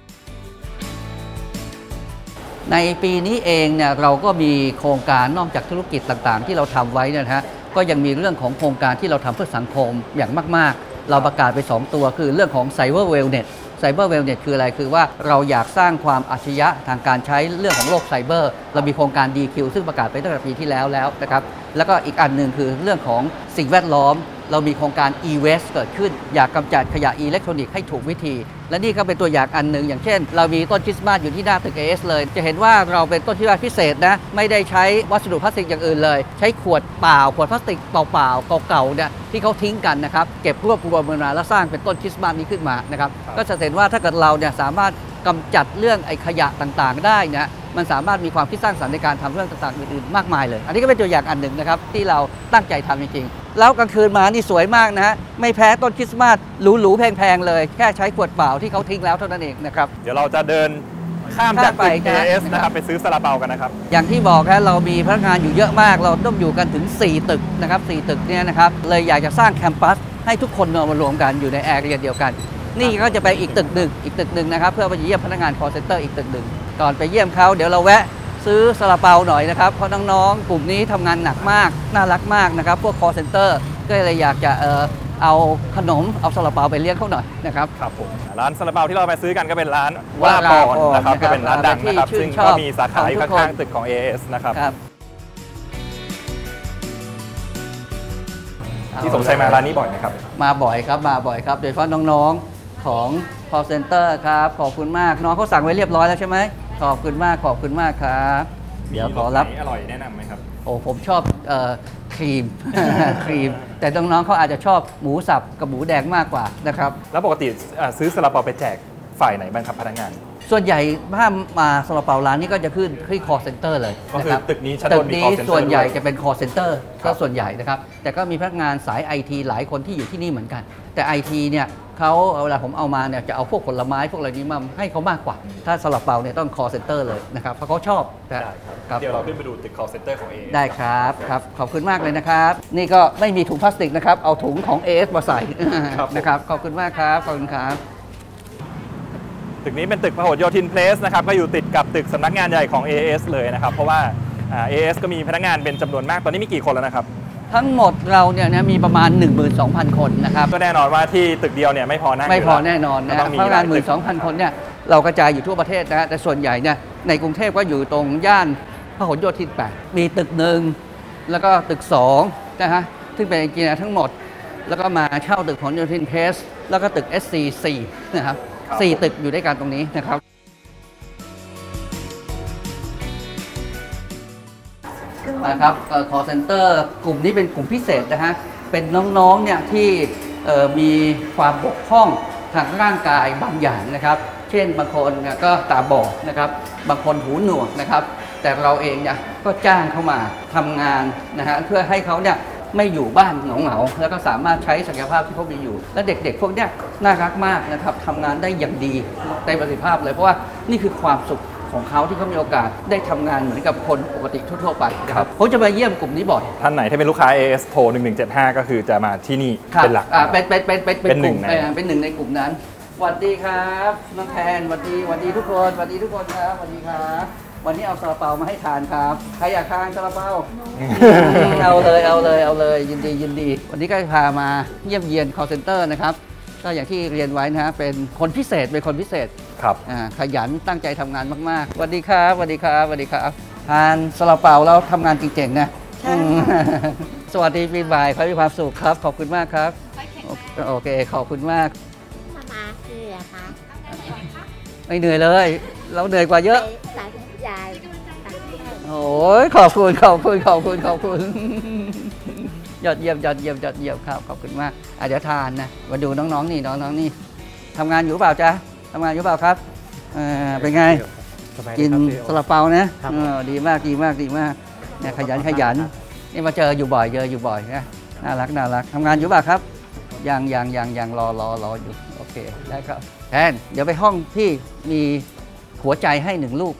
C: ในปีนี้เองเนี่ยเราก็มีโครงการนอกจากธุรกิจต่างๆที่เราทำไว้นะฮะก็ยังมีเรื่องของโครงการที่เราทำเพื่อสังคมอย่างมากๆเราประกาศไปสองตัวคือเรื่องของ Cyber Wellness Cyber Wellness คืออะไรคือว่าเราอยากสร้างความอัจฉริยะทางการใช้เรื่องของโลกไซเบอร์เรามีโครงการ ดี คิว ซึ่งประกาศไปตั้งแต่ปีที่แล้วแล้วนะครับแล้วก็อีกอันหนึ่งคือเรื่องของสิ่งแวดล้อมเรามีโครงการ e-waste เกิดขึ้นอยากกำจัดขยะอิเล็กทรอนิกส์ให้ถูกวิธี และนี่ก็เป็นตัวอย่างอันหนึ่งอย่างเช่นเรามีต้นคริสต์มาสอยู่ที่หน้าตึก เอ เอส เลยจะเห็นว่าเราเป็นต้นคริสต์มาสพิเศษนะไม่ได้ใช้วัสดุพลาสติกอย่างอื่นเลยใช้ขวดเปล่าขวดพลาสติกเปล่าๆเก่าๆเนี่ยที่เขาทิ้งกันนะครับเก็บรวบรวมมาแล้วสร้างเป็นต้นคริสต์มาสนี้ขึ้นมานะครับก็จะเห็นว่าถ้าเกิดเราเนี่ยสามารถกำจัดเรื่องไอ้ขยะต่างๆได้นะมันสามารถมีความคิดสร้างสรรค์ในการทำเรื่องต่างๆอื่นๆมากมายเลยอันนี้ก็เป็นตัวอย่างอันหนึ่งนะครับที่เราตั้งใจทำจริงๆแล้วกลางคืนมานี่สวยมากนะฮะไม่แพ้ต้นคริสต์มาสหรูๆแพงๆเลยแค่ใช้ขวดเปล่าที่เขาทิ้งแล้วเท่านั้นเองนะครับ
A: เดี๋ยวเราจะเดินข้ามจากตึก เอ เอส นะครับไปซื้อซาลาเปากันนะครับ
C: อย่างที่บอกครับเรามีพนักงานอยู่เยอะมากเราต้องอยู่กันถึงสี่ตึกนะครับสี่ตึกเนี่ยนะครับเลยอยากจะสร้างแคมปัสให้ทุกคนมารวมกันอยู่ในแอเรียเดียวกันนี่ก็จะไปอีกตึกหนึ่งอีกตึกหนึ่งนะครับเพื่อไปเยี่ยมพนักงาน call center อีกตึกหนึ่งก่อนไปเยี่ยมเขาเดี๋ยวเราแวะซื้อซาลาเปาหน่อยนะครับเพราะน้องๆกลุ่มนี้ทำงานหนักมากน่ารักมากนะครับพวก call center ก็เลยอยากจะเออเอาขนมเอาซาลาเปาไปเลี้ยงเขาหน่อยนะครับ
A: ครับผมร้านซาลาเปาที่เราไปซื้อกันก็เป็นร้านวาปอนนะครับก็เป็นร้านดังนะครับซึ่งก็มีสาขาอยู่ข้างๆตึกของ เอ เอส นะครับที่สมชัยมาร้านนี้บ่อยไหมครับ
C: มาบ่อยครับมาบ่อยครับโดยเฉพาะน้องๆของ call center ครับขอบคุณมากน้องเขาสั่งไว้เรียบร้อยแล้วใช่ไหมขอบคุณมากขอบคุณมากครับเดี๋ยวขอรับ
A: อร่อยแนะนำไหมครับ
C: โอ้ผมชอบครีมครีมแต่น้องๆเขาอาจจะชอบหมูสับกับหมูแดงมากกว่านะครับ
A: แล้วปกติซื้อซาลาเปาไปแจกฝ่ายไหนบ้างครับพนักงาน
C: ส่วนใหญ่ถ้ามาซาลาเปาร้านนี้ก็จะขึ้นที่ call center เลย
A: ก็คือตึกนี้ชั้นบนมี
C: call center ส่วนใหญ่จะเป็น call center ก็ส่วนใหญ่นะครับแต่ก็มีพนักงานสาย ไอ ที หลายคนที่อยู่ที่นี่เหมือนกันแต่ ไอ ที เนี่ยเขาเวลาผมเอามาเนี่ยจะเอาพวกผลไม้พวกอะไรนี้มาให้เขามากกว่าถ้าซาลาเปาเนี่ยต้อง call center เลยนะครับเพราะเขาชอบ
A: ครับเดี๋ยวเราขึ้นไปดูตึก call center ของเอ
C: ได้ครับครับขอบคุณมากเลยนะครับนี่ก็ไม่มีถุงพลาสติกนะครับเอาถุงของ เอ เอส มาใส่นะครับขอบคุณมากครับขอบคุณครับ
A: ตึกนี้เป็นตึกพหลโยธินเพลสนะครับก็อยู่ติดกับตึกสำนักงานใหญ่ของ เอ เอส เลยนะครับเพราะว่า เอ เอส ก็มีพนักงานเป็นจำนวนมากตอนนี้มีกี่คนแล้วนะครับ
C: ทั้งหมดเราเนี่ยมีประมาณ หนึ่งหมื่นสองพัน คนนะครับ
A: ก็แน่นอนว่าที่ตึกเดียวเนี่ยไม่พอนั่ง
C: ไม่พอแน่นอนนะพนักงาน หนึ่งหมื่นสองพัน คนเนี่ยเรากระจายอยู่ทั่วประเทศนะแต่ส่วนใหญ่เนี่ยในกรุงเทพก็อยู่ตรงย่านพหลโยธินแปดมีตึกหนึ่งแล้วก็ตึกสองนะฮะซึ่งเป็นกินทั้งหมดแล้วก็มาเช่าตึกพหลโยธินเพลสแล้วก็ตึก เอส ซี สี่ นะครับสี่ตึกอยู่ด้วยกันตรงนี้นะครับนะครับ call center กลุ่มนี้เป็นกลุ่มพิเศษนะฮะเป็นน้องๆเนี่ยที่มีความบกพร่องทางร่างกายบางอย่างนะครับเช่นบางคนก็ตาบอดนะครับบางคนหูหนวกนะครับแต่เราเองเนี่ยก็จ้างเขามาทำงานนะฮะเพื่อให้เขาเนี่ยไม่อยู่บ้านเหงาๆแล้วก็สามารถใช้ศักยภาพที่เขามีอยู่และเด็กๆพวกเนี้ยน่ารักมากนะครับทำงานได้อย่างดีได้ประสิทธิภาพเลยเพราะว่านี่คือความสุขของเขาที่เขามีโอกาสได้ทำงานเหมือนกับคนปกติทั่วๆไปครับผมจะมาเยี่ยมกลุ่มนี้บ่อย
A: ท่านไหนที่เป็นลูกค้า เอ เอส โทรหนึ่งหนึ่งเจ็ดห้าก็คือจะมาที่นี่เป็นหลัก
C: เป็นเป็นเป็นเป็นเป็นหนึ่งเป็นหนึ่งในกลุ่มนั้นสวัสดีครับน้องแทนสวัสดีสวัสดีทุกคนสวัสดีทุกคนครับสวัสดีครับวันนี้เอาซาลาเปามาให้ทานครับใครอยากทานซาลาเปาเอาเลยเอาเลยเอาเลยยินดียินดีวันนี้ก็พามาเยี่ยมเยียน call center นะครับก็อย่างที่เรียนไว้นะฮะเป็นคนพิเศษเป็นคนพิเศษ
A: ครับ
C: ขยันตั้งใจทำงานมากๆสวัสดีครับสวัสดีครับสวัสดีครับทานซาลาเปาแล้วทำงานจริงๆนะสวัสดีปีใหม่ขอให้มีความสุขครับขอบคุณมากครับโอเคขอบคุณมาก
D: มาคืออะคะ
C: ไม่เหนื่อยเลยเราเหนื่อยกว่าเยอะ
D: ยาย
C: โอ้ยขอบคุณขอบคุณขอบคุณขอบคุณยอดเยี่ยมยอดเยี่ยมยอดเยี่ยมครับขอบคุณมากอ่ะเดี๋ยวทานนะมาดูน้องๆนี่น้องๆนี่ทำงานอยู่เปล่าจ๊ะทำงานอยู่เปล่าครับเป็นไงกินซาลาเปานะดีมากดีมากดีมากเนี่ยขยันขยันนี่มาเจออยู่บ่อยเจออยู่บ่อยนะน่ารักน่ารักทำงานอยู่เปล่าครับยังยังยังยังรอรอรออยู่โอเคได้ครับแทนเดี๋ยวไปห้องที่มีหัวใจให้หนึ่งลูก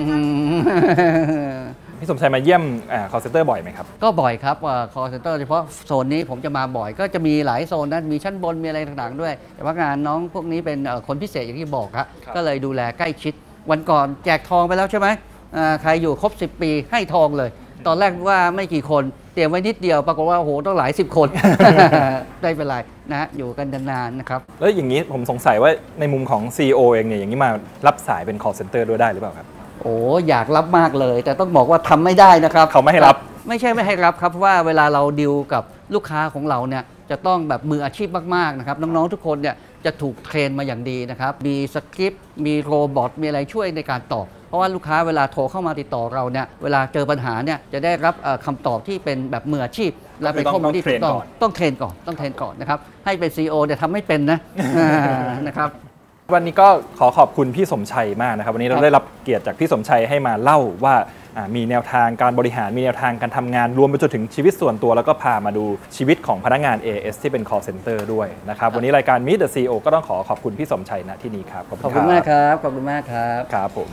A: พี่สมชัยมาเยี่ยม call center บ่อยไหมครับ
C: ก็บ่อยครับว่า call center เฉพาะโซนนี้ผมจะมาบ่อยก็จะมีหลายโซนนะมีชั้นบนมีอะไรต่างๆด้วยแต่ว่างานน้องพวกนี้เป็นคนพิเศษอย่างที่บอกครับก็เลยดูแลใกล้ชิดวันก่อนแจกทองไปแล้วใช่ไหมใครอยู่ครบสิบปีให้ทองเลยตอนแรกว่าไม่กี่คนเตรียมไว้นิดเดียวปรากฏว่าโอ้โหต้องหลายสิบคนได้เป็นไรนะอยู่กันนานๆนะครับ
A: แล้วอย่างนี้ผมสงสัยว่าในมุมของ ซี อี โอ เองเนี่ยอย่างนี้มารับสายเป็น call center ด้วยได้หรือเปล่าครับ
C: โอ้อยากรับมากเลยแต่ต้องบอกว่าทำไม่ได้นะครับ
A: เขาไม่ให้รับ
C: ไม่ใช่ไม่ให้รับครับเพราะว่าเวลาเราดีลกับลูกค้าของเราเนี่ยจะต้องแบบมืออาชีพมากๆนะครับน้องๆทุกคนเนี่ยจะถูกเทรนมาอย่างดีนะครับมีสคริปต์มีโรบอทมีอะไรช่วยในการตอบเพราะว่าลูกค้าเวลาโทรเข้ามาติดต่อเราเนี่ยเวลาเจอปัญหาเนี่ยจะได้รับคำตอบที่เป็นแบบมืออาชีพและเป็นข้อมูลที่ถูกต้องต้องเทรนก่อนต้องเทรนก่อนนะครับให้เป็น ซี อี โอ เนี่ยทำไม่เป็นนะนะครับ
A: วันนี้ก็ขอขอบคุณพี่สมชัยมากนะครับวันนี้เราได้รับเกียรติจากพี่สมชัยให้มาเล่าว่ามีแนวทางการบริหารมีแนวทางการทำงานรวมไปจนถึงชีวิตส่วนตัวแล้วก็พามาดูชีวิตของพนักงาน เอ เอส ที่เป็น call center ด้วยนะครับวันนี้รายการ Meet the ซี อี โอ ก็ต้องขอขอบคุณพี่สมชัยณที่นี้ครับ
C: ขอบคุณมากครับขอบคุณมากครับ
A: ครับผม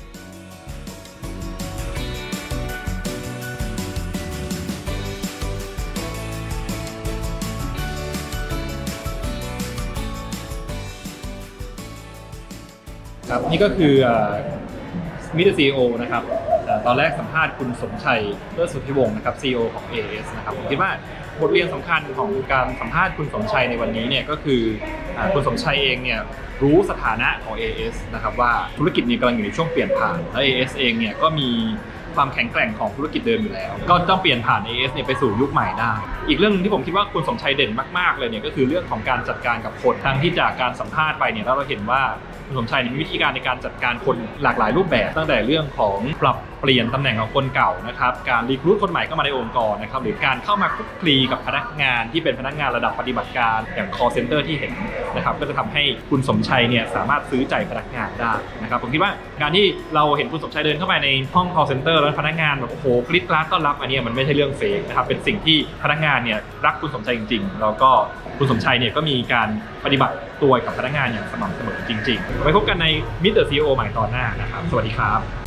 A: ครับนี่ก็คือมิสเตอร์ ซี อี โอ นะครับตอนแรกสัมภาษณ์คุณสมชัยเลิศสุทธิวงศ์นะครับ ซี อี โอ ของ เอ เอส นะครับผมคิดว่าบทเรียนสำคัญของการสัมภาษณ์คุณสมชัยในวันนี้เนี่ยก็คือคุณสมชัยเองเนี่ยรู้สถานะของ เอ เอส นะครับว่าธุรกิจนี้กำลังอยู่ในช่วงเปลี่ยนผ่านและ เอ เอส เองเนี่ยก็มีความแข็งแกร่งของธุรกิจเดิมอยู่แล้วก็ต้องเปลี่ยนผ่าน เอ เอส เนี่ยไปสู่ยุคใหม่ได้อีกเรื่องนึงที่ผมคิดว่าคุณสมชัยเด่นมากๆเลยเนี่ยก็คือเรื่องของการจัดการกับคนทั้งที่จากการสัมภาษณ์ไปเนี่ยเราเห็นว่าคุณสมชัยมีวิธีการในการจัดการคนหลากหลายรูปแบบตั้งแต่เรื่องของปรับเปลี่ยนตำแหน่งของคนเก่านะครับการรีครูทคนใหม่เข้ามาในองค์กรนะครับหรือการเข้ามาคลุกคลีกับพนักงานที่เป็นพนักงานระดับปฏิบัติการอย่าง call center ที่เห็นนะครับก็จะทำให้คุณสมชัยเนี่ยสามารถซื้อใจพนักงานได้นะครับผมคิดว่าการที่เราเห็นคุณสมชัยเดินเข้าไปในห้อง call center แล้วพนักงานแบบโอ้โหกรี๊ดกราดต้อนรับอันนี้มันไม่ใช่เรื่องเฟกนะครับเป็นสิ่งที่พนักงานเนี่ยรักคุณสมชัยจริงๆแล้วก็คุณสมชัยเนี่ยก็มีการปฏิบัติตัวกับพนักงานอย่างสม่ำเสมอจริงๆไว้พบกันในมิสเตอร์ ซี อี โอ ใหม่ตอนหน้านะครับสวัสดีครับ